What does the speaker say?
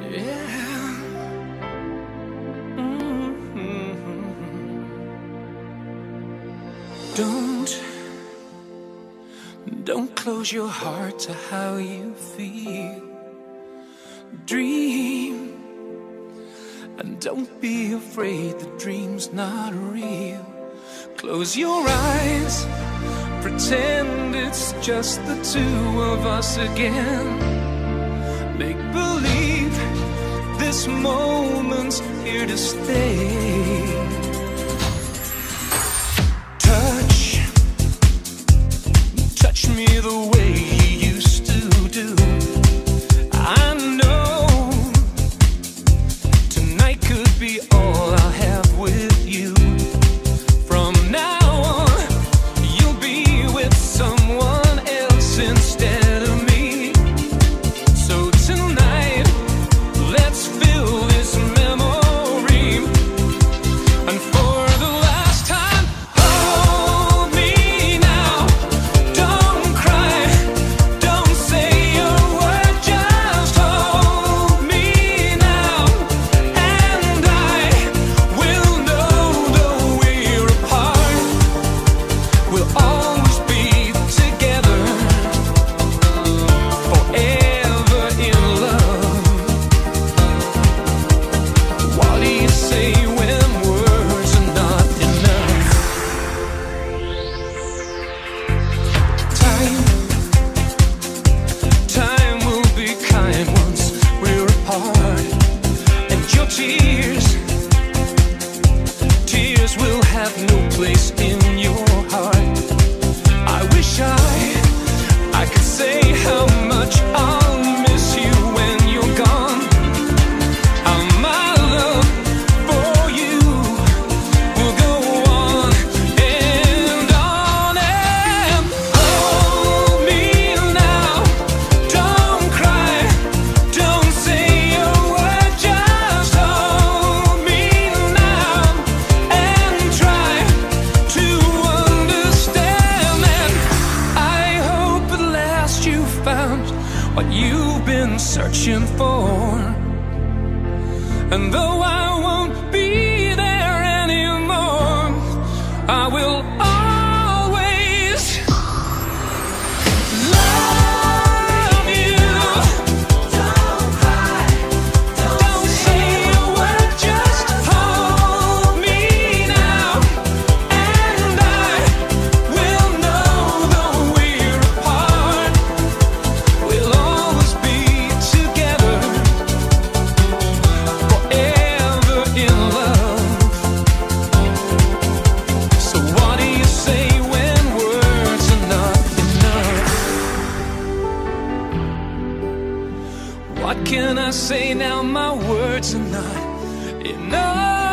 Yeah. Don't close your heart to how you feel. Dream, and don't be afraid the dream's not real. Close your eyes, pretend it's just the two of us again. Make believe this moment's here to stay. Touch me the way you used to do. I know tonight could be all I'll have with you. From now on, you'll be with someone else instead of me. So tonight, let's fill this memory, and for the last time, hold me now. Don't cry, don't say a word, just hold me now. And I will know though we're apart, we'll always be together, forever in love. What do you say when words are not enough? Time will be kind once we're apart, and your tears will have no place in your heart. I wish I could say how much I'll miss you when you're gone. How my love for you will go on and on. And hold me now, don't cry, don't say a word, just hold me now and try to understand. And I hope at last you found what you've been searching for. And though I won't be there anymore, I will always love you. Don't cry, don't say a word, just hold me now. And I will know though we're apart, we'll always be together, forever in love. So what do you say when words are not enough? What can I say now? My words are not enough.